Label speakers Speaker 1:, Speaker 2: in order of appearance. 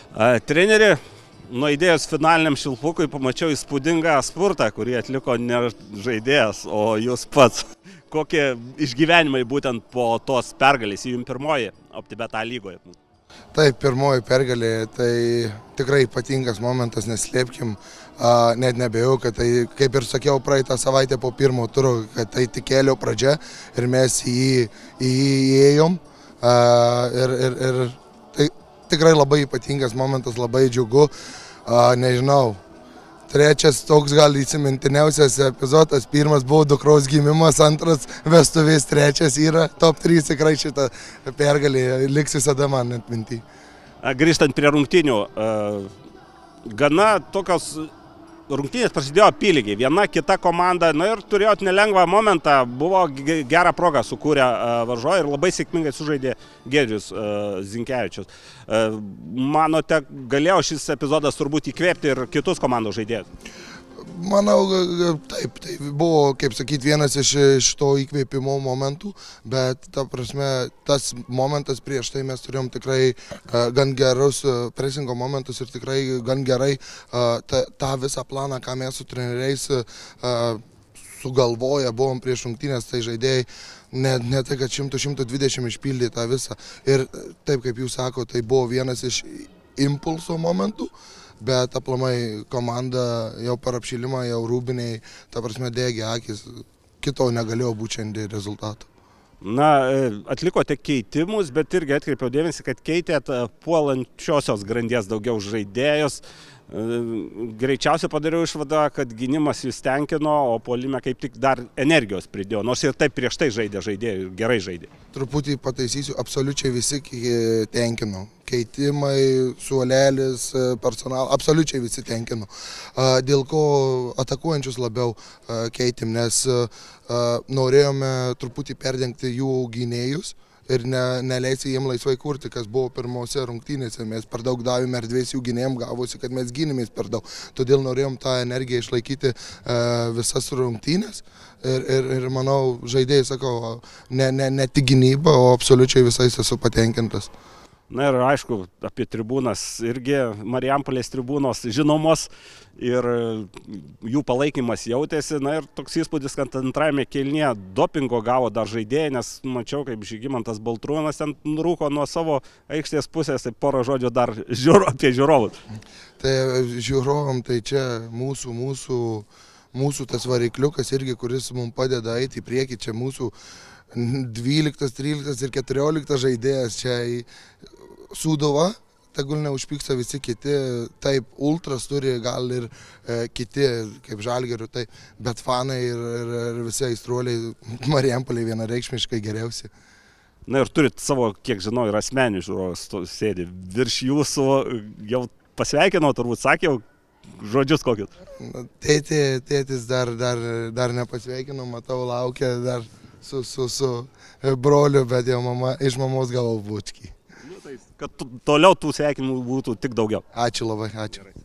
Speaker 1: Treneri, nuo idėjos finaliniam šilpukui pamačiau įspūdingą spurtą, kurį atliko ne žaidėjas, o jūs pats. Kokie išgyvenimai būtent po tos pergalės, jums pirmoji OptiBet A lygoje?
Speaker 2: Taip, pirmoji pergalė, tai tikrai ypatingas momentas, neslėpkim, net nebejau, kad tai, kaip ir sakiau praeitą savaitę po pirmo turo, kad tai tik kėlio pradžia ir mes į jį įėjom. Ir tai tikrai labai ypatingas momentas, labai džiugu, nežinau. Trečias toks gal įsimintiniausias epizodas, pirmas buvo dukros gimimas, antras vestuvės, trečias yra top 3, tikrai šitą pergalį liks visada man atminty.
Speaker 1: Grįžtant prie rungtynių, gana tokios rungtynės prasidėjo apylygiai, viena kita komanda, ir turėjot nelengvą momentą, buvo gerą progą sukūrę varžovai ir labai sėkmingai sužaidė Giedrius Zinkevičius. Manote, galėjo šis epizodas turbūt įkvėpti ir kitus komandos žaidėjus?
Speaker 2: Manau, taip, tai buvo, kaip sakyti, vienas iš to įkvėpimo momentų, bet ta prasme, tas momentas prieš tai mes turėjom tikrai gan gerus presingo momentus ir tikrai gan gerai tą visą planą, ką mes su treneriais sugalvoję buvom prieš rungtynės, tai žaidėjai ne tai, kad 100-120 išpildė tą visą. Ir taip, kaip jūs sako, tai buvo vienas iš impulso momentų. Bet aplamai komanda jau per apšilimą, jau rūbiniai, ta prasme, degė akis, kito negalėjo būti šiandien rezultato.
Speaker 1: Atlikote keitimus, bet irgi atkreipiau dėmesį, kad keitėt puolančiosios grandies daugiau žaidėjus. Greičiausiai padariau išvadą, kad gynimas jūs tenkino, o puolime kaip tik dar energijos pridėjo, nors ir taip prieš tai žaidė žaidėjai, gerai žaidė. Truputį
Speaker 2: pataisysiu, absoliučiai visi tenkino. Keitimai, suolelis, personal, absoliučiai visi tenkino. Dėl ko atakuojančius labiau keitėm, nes norėjome truputį perdengti jų gynėjus ir neleisti jiem laisvai kurti, kas buvo pirmose rungtynėse. Mes per daug davėme erdvės jų gynėjim, gavosi, kad mes gynėmės per daug. Todėl norėjom tą energiją išlaikyti visas rungtynės. Ir manau, žaidėjai, sakau, ne tik gynyba, o absoliučiai visais esu patenkintas.
Speaker 1: Ir aišku, apie tribūnas irgi, Marijampolės tribūnos žinomos ir jų palaikymas jautėsi. Ir toks įspūdis, kad antrajame kėlinyje dopingo gavo dar žaidėjai, nes mačiau, kaip Žygimantas Baltrūnas ten rūko nuo savo aikštės pusės, tai porą žodžių dar apie žiūrovus.
Speaker 2: Tai žiūrovom, tai čia mūsų tas varikliukas irgi, kuris mums padeda eiti į priekį, čia mūsų 12, 13 ir 14 žaidėjas čia į Sūduva, tegul neužpyksta visi kiti, taip, ultras turi gal ir kiti, kaip Žalgirių, bet fanai ir visi aistruoliai Marijampolėje vienareikšmiškai geriausi.
Speaker 1: Ir turit savo, kiek žinau, ir asmeninių žiūrovus sėdi virš jūsų, jau pasveikinau, turbūt sakiau, žodžius kokius.
Speaker 2: Tėtis dar nepasveikinau, matau, laukia dar su broliu, bet jau iš mamos gavau bučkį.
Speaker 1: Kad toliau tų sveikinimų būtų tik daugiau.
Speaker 2: Ačiū labai, ačiū.